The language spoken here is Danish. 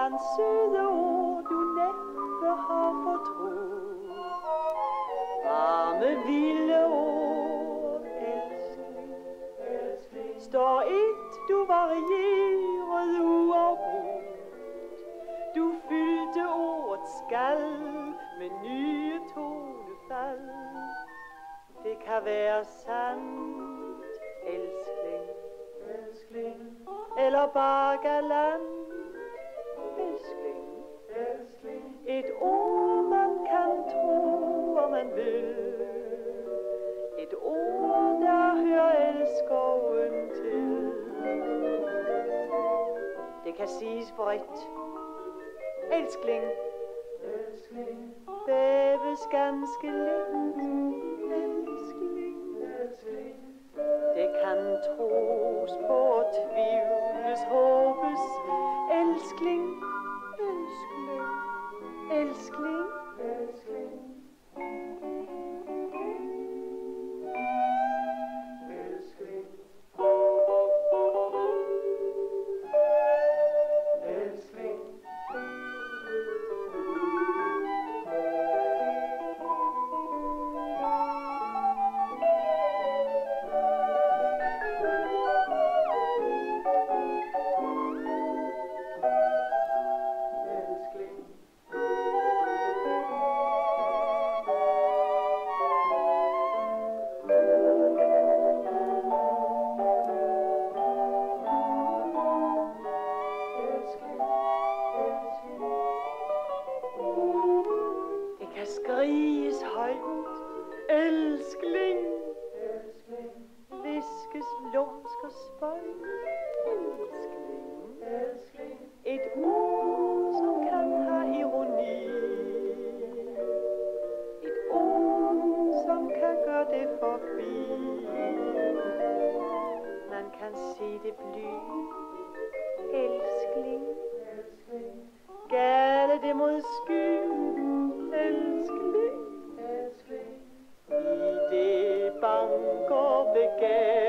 blandt søde ord, du næppe har fortrudt. Varme, vilde ord, elskling, elskling. Står et, du varieret uafbrudt. Du fyldte ordets skal med nye tonefald. Det kan være sandt, elskling, elskling. Eller bare galant, elskling, elskling. Et ord man kan tro, og man vil. Et ord der hører elskeren til. Det kan siges bredt, elskling, elskling. Bæves ganske let, elskling, elskling. Det kan tros på, tvivles, håbes, elskling, elskling, elskling, elskling. Skriges højt, elskling, elskling. Viskes lumsk og spøj, elskling, elskling. Et ord, som kan have ironi. Et ord, som kan gøre det forbi. Man kan se det bly, elskling, elskling. Gale det mod skyen, elskling, elskling. I det banker begær.